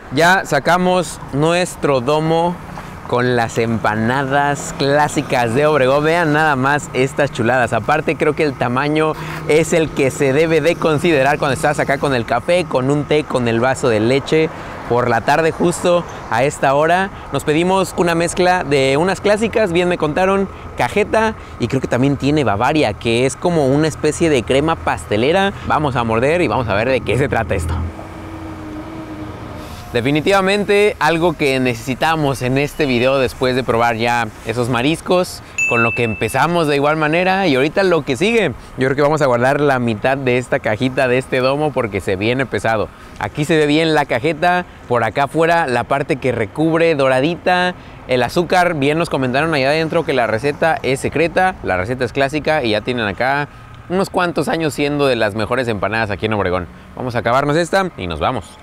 Ya sacamos nuestro domo con las empanadas clásicas de Obregón. Vean nada más estas chuladas. Aparte, creo que el tamaño es el que se debe de considerar cuando estás acá con el café, con un té, con el vaso de leche. Por la tarde, justo a esta hora, nos pedimos una mezcla de unas clásicas, bien me contaron, cajeta, y creo que también tiene Bavaria, que es como una especie de crema pastelera. Vamos a morder y vamos a ver de qué se trata esto. Definitivamente algo que necesitamos en este video después de probar ya esos mariscos, con lo que empezamos de igual manera, y ahorita lo que sigue. Yo creo que vamos a guardar la mitad de esta cajita de este domo porque se viene pesado. Aquí se ve bien la cajeta, por acá afuera la parte que recubre doradita. El azúcar, bien nos comentaron allá adentro que la receta es secreta, la receta es clásica y ya tienen acá unos cuantos años siendo de las mejores empanadas aquí en Obregón. Vamos a acabarnos esta y nos vamos.